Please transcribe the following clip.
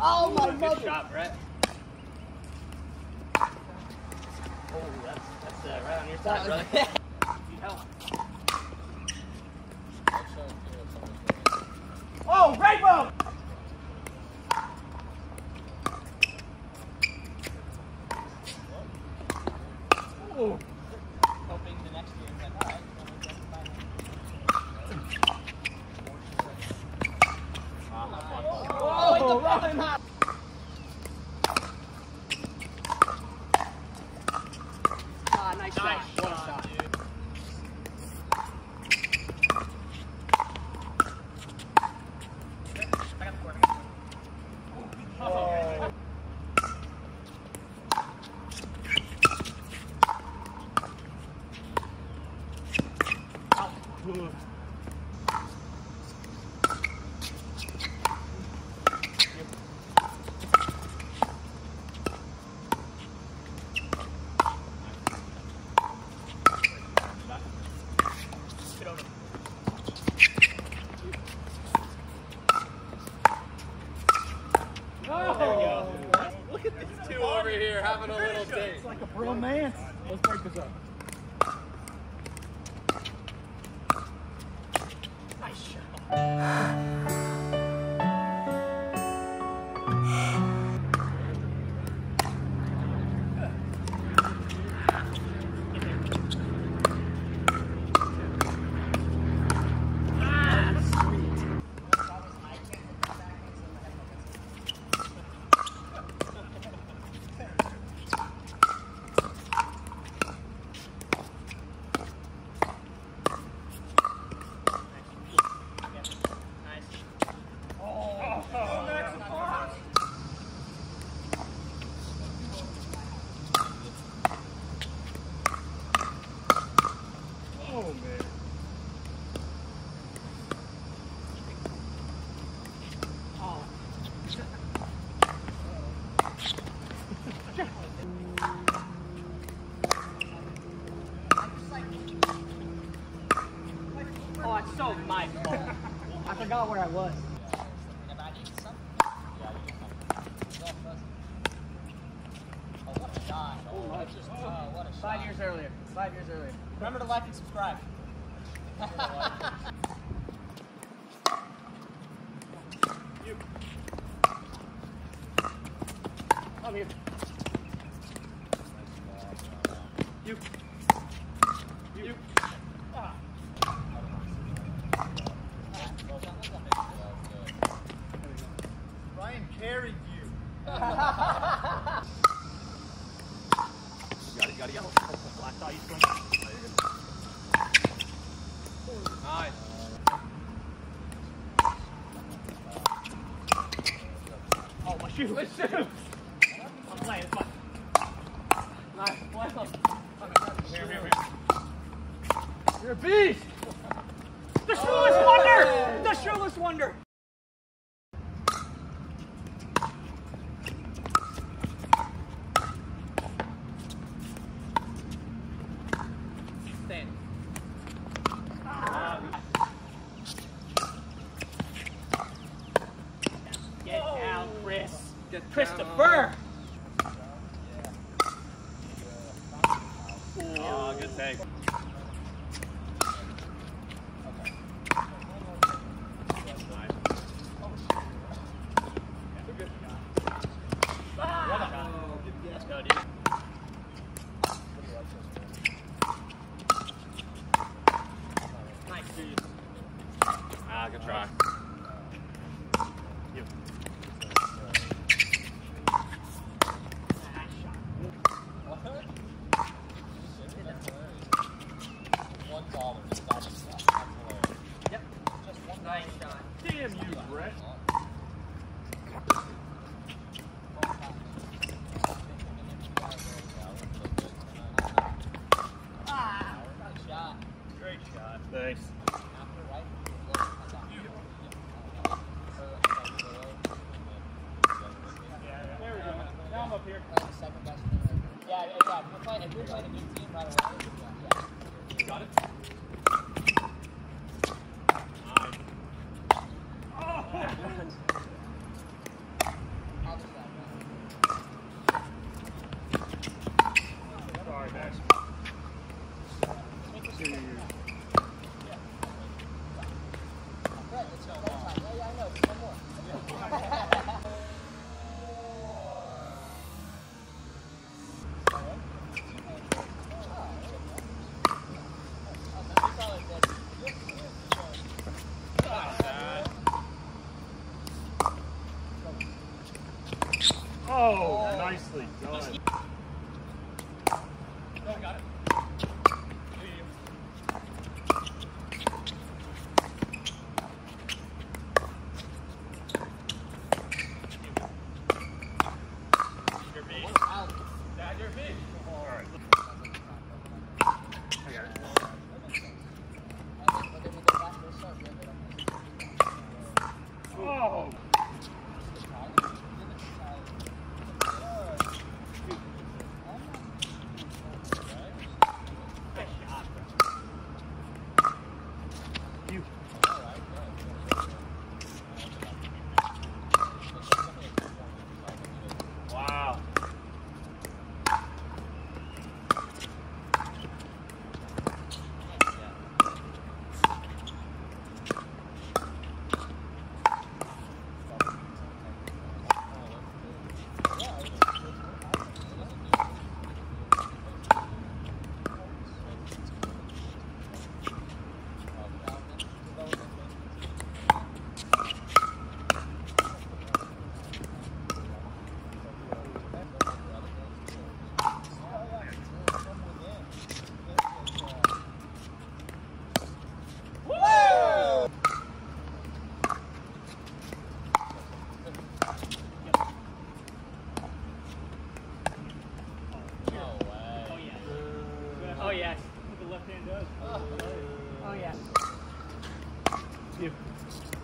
Oh my mother! Good shot, Brett. Oh, that's right on your side, brother. Need help. Oh, rainbow! Oh. Hoping the next year is like, all right. Oh, Robin! Ah, nice shot. What a shot, dude. I got the corner. Oh. Look at these two over here having a little date. It's like a bromance. Let's break this up. Nice shot. Oh, it's so my fault. I forgot where I was. What a shot. 5 years earlier. 5 years earlier. Remember to like and subscribe. You. Come here. You. You. Ah. Ryan carried you. Got it. I saw you swing. Nice. Oh, my shoes. My shoes. I'm playing. It's fine. Nice. Here. You're a beast. The shoeless wonder. The shoeless wonder. Stand. Get down, Chris. Christopher. Oh, good take. Let's go, dude. Nice, dude. Ah, good try. You. Yep. Just one nice shot. Damn you, Brett. Great shot. Thanks. There we go. Now I'm up here. Yeah. If we're playing a good team right away, yeah. Got it. Oh, nicely done. Oh, got it. Dad, you're big. All right. I got it. Oh. You. Wow. Oh, yes. What the left hand does. Oh, yes. You.